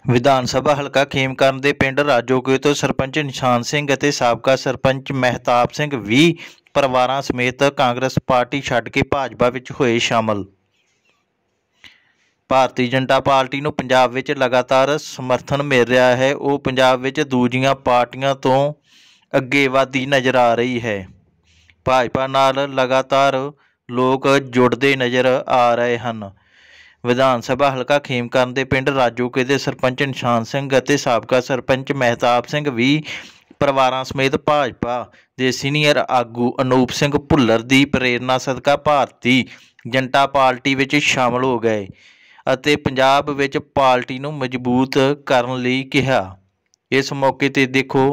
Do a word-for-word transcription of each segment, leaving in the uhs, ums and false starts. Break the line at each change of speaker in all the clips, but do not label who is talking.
विधान सभा हल्का खेमकरण के पिंड राजोके तो सरपंच निशान सिंह ਅਤੇ ਸਾਬਕਾ ਸਰਪੰਚ ਮਹਿਤਾਬ ਸਿੰਘ ਵੀਹ ਪਰਿਵਾਰਾਂ ਸਮੇਤ ਕਾਂਗਰਸ ਪਾਰਟੀ ਛੱਡ ਕੇ ਭਾਜਪਾ ਵਿੱਚ ਹੋਏ ਸ਼ਾਮਲ। ਭਾਰਤੀ ਜਨਤਾ ਪਾਰਟੀ ਨੂੰ ਪੰਜਾਬ ਵਿੱਚ ਲਗਾਤਾਰ ਸਮਰਥਨ ਮਿਲ ਰਿਹਾ ਹੈ। ਉਹ ਪੰਜਾਬ ਵਿੱਚ ਦੂਜੀਆਂ ਪਾਰਟੀਆਂ ਤੋਂ ਅੱਗੇ ਵਧਦੀ ਨਜ਼ਰ ਆ ਰਹੀ ਹੈ। ਭਾਜਪਾ ਨਾਲ ਲਗਾਤਾਰ ਲੋਕ ਜੁੜਦੇ ਨਜ਼ਰ ਆ ਰਹੇ ਹਨ। विधान सभा हल्का खेमकरण के पिंड राजोके के सरपंच निशान सिंह और साबका सरपंच महताब सिंह भी परिवारों समेत भाजपा के सीनियर आगू अनूप सिंह भुल्लर की प्रेरणा सदका भारतीय जनता पार्टी में शामिल हो गए और पंजाब विच पार्टी नूं मजबूत करने लई कहा। इस मौके ते देखो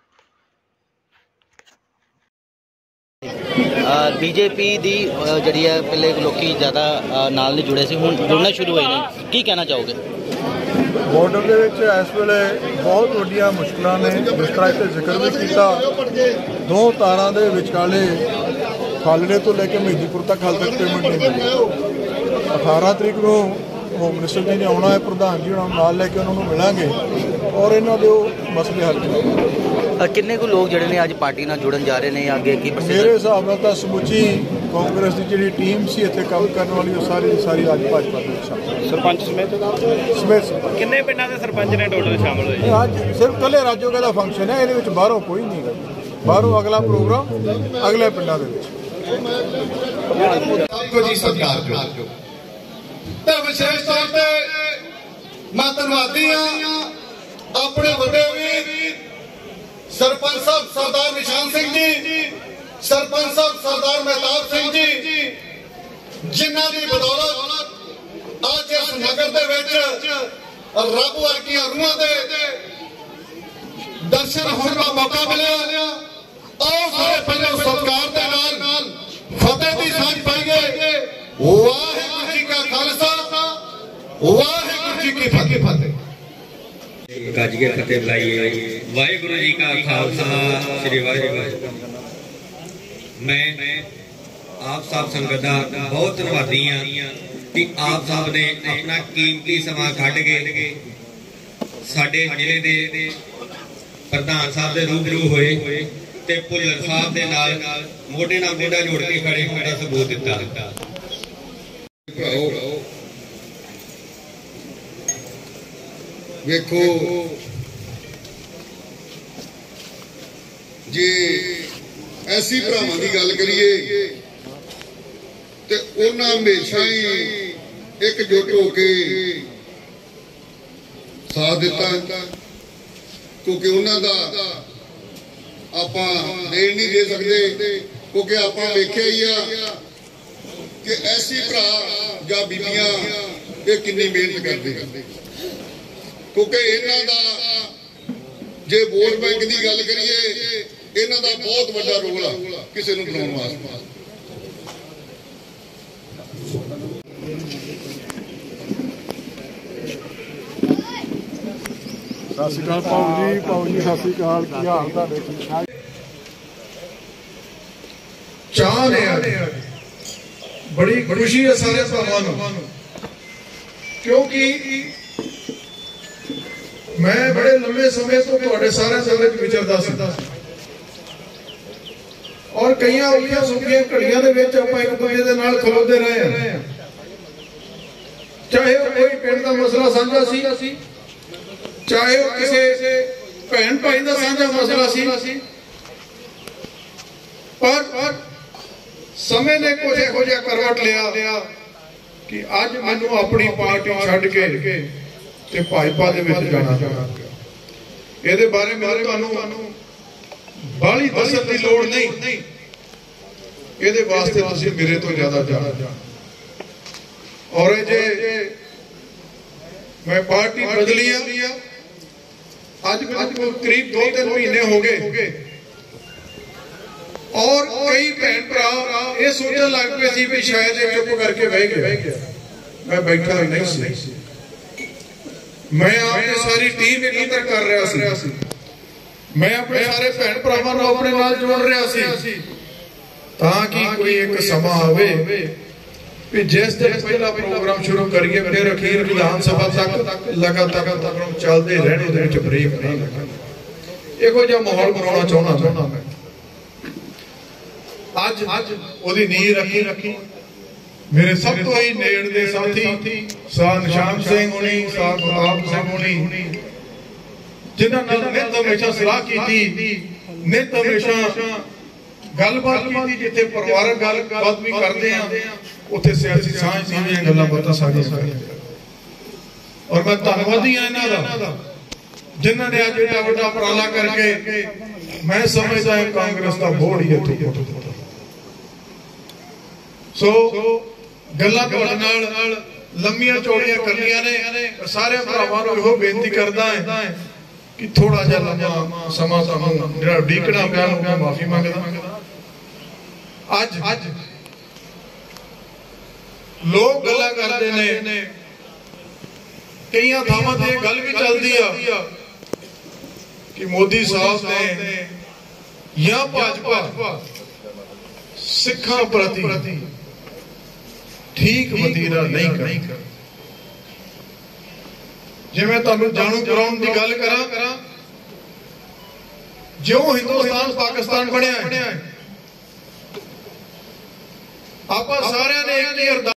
बीजेपी दी जिहड़ी है पहले लोकी ज़्यादा नाल नहीं जुड़े सी, हुण जुड़ना शुरू होए ने, की कहना चाहोगे?
बॉर्डर दे विच इस वेले बहुत वड्डियां मुश्किलां ने, जिस तरह इत्थे जिक्र भी कीता, दो तारां दे विचकाले खालड़े तो लैके महीदीपुर तक हाल तक पेमेंट नहीं मिली। अठारह तरीक नूं होम मिनिस्टर जी ने आउणा है, प्रधान जी हुणां नाल लैके उन्हां नूं मिलांगे और इन्हां दे मसले हल करांगे।
किन्ने को लोग जिहड़े ने अज पार्टी नाल जुड़न जा रहे हैं अगे की?
मेरे हिसाब नाल तां समुची कांग्रेस की जिहड़ी टीम सी इत्थे काम करने वाली वो सारी सारी अज भाजपा दे शामिल।
सरपंच समेत
समेत
किन्ने पिंडां दे सरपंच ने टोटल शामिल होए?
अज सिर्फ कल्ले राजोके दा फंक्शन है, इहदे विच बाहरों कोई नहीं है। बाहरों अगला प्रोग्राम अगले पिंडां दे विच
जी सरकार जो ते विशेष तौर ते मैं धन्नवादी हां अपने वड्डे वीर सरपंच साहब सरदार निशान सिंह जी, सरपंच साहब सरदार महताब सिंह जी, जिन्हां दी बदौलत आज इस नगर दे विच रब वर्गियां रूहां दे दर्शन होने का मौका मिलिया। आओ सारे पहले सत्कार दे नाल फतेह दी सांझ पाईए। वाहिगुरू जी का खालसा, वाहिगुरू जी की फतेह।
गज के फतेह बुलाइए। वाहिगुरू जी का खालसा, श्री वाहिगुरू। मैं आप साहब संगत का बहुत धन्यवादी हाँ कि आप साहब ने अपना कीमती समा कढ़ के साडे जिले दे प्रधान साहब दे रूबरू होए ते भुल्लर साहब दे नाल मोढे नाल मोढा जोड़ के खड़े होने का सबूत दिता।
वेखो जे ऐसी भरावां की गल करिए ते उन्हां हमेशा ही एकजुट होके साथ दिता, क्योंकि उन्हां दा आपां देण नहीं दे सकते, क्योंकि आपां वेखिया ही आ कि ऐसी भरा जां बीबियां ये कितनी मेहनत करदे, क्योंकि इन्हां दा जे वोट बैंक की गल करिए इन्हां दा बहुत बड़ा रोल आ किसी नूं बनाउण वास्ते।
सत श्री अकाल पाऊ जी, पाऊ जी सत श्री अकाल, की हाल तुहाडे? ठीक ठाक?
चाह ने बड़ी खुशी है सारे भरावां नूं, क्योंकि मैं बड़े लंबे समय तो तुहाडे सारे संगत विचरदा सी और कई औखियां सौखियां घड़ियां दे विच आपां एक दूजे दे नाल खलोते रहे हैं, चाहे वो कोई पिंड दा मसला साझा सी, चाहे वो किसी भैन भाई दा साझा मसला सी, पर समय ने कुछ इहो जिहा करवट लिया कि अज मैनूं अपनी पार्टी छड्ड के ते भाजपा दे विच जाना पिया। इहदे बारे मेरे तुहानूं बाहली दस्सण दी लोड़ नहीं, इहदे वास्ते तुसीं मेरे तो ज्यादा जानो। और जे मैं पार्टी बदली आ, अज मैनूं करीब दो तीन महीने हो गए और कई भैन भरा ये सोचने लग पे सी भी शायद चुप करके बह गया। मैं बैठा ही नहीं सी, मैं अपनी सारी टीम एकत्र कर रहा सी, मैं अपने सारे भैन भरावां अपने नाल जोड़ रहा सी ताकि कोई एक समा आवे
कि जिस दिन पहला प्रोग्राम शुरू करिए फिर अखीर विधान सभा तक लगातार प्रोग्राम चलते रहने ब्रेक नहीं लगना। इहो जिहा माहौल बनाना चाहना मैं अज अज ओदी नींह रखी रखी मेरे सब तो ही नेड़ दे साथी साह निशान सिंह होनी साह गुरदाब सिंह होनी जिन्हां नाल नित हमेशा सलाह की नित हमेशा गलबात की जिथे परिवारक गलबात भी करते हैं उत्थे सियासी सांझ दी गल्लां बातां सारियां करदे और मैं धन्नवादी हां इन्हां दा जिन्हां ने अज एडा वड्डा उपराला करके मैं समझदा हां कांग्रेस दा बोर्ड ही इत्थे पुट दित्ता। सो गल्लां तुहाडे नाल लंबियां चौड़ियां करनियां ने सारे भरावां नूं इहो बेनती करदा है कि थोड़ा जिहा लंबा समा तुहानूं जिहड़ा उਡੀਕਣਾ पिਆ मैं माफी मंगदा। अज अज लोग गल्लां करदे ने कई थावां ते गल भी चलदी आ कि मोदी साहब ने या भाजपा सिखां प्रति ठीक वतीरा नहीं कर जे मैं तुहानूं जानू कराउण दी गल करा जो हिंदुस्तान पाकिस्तान बनिया आप सारे ने एक ही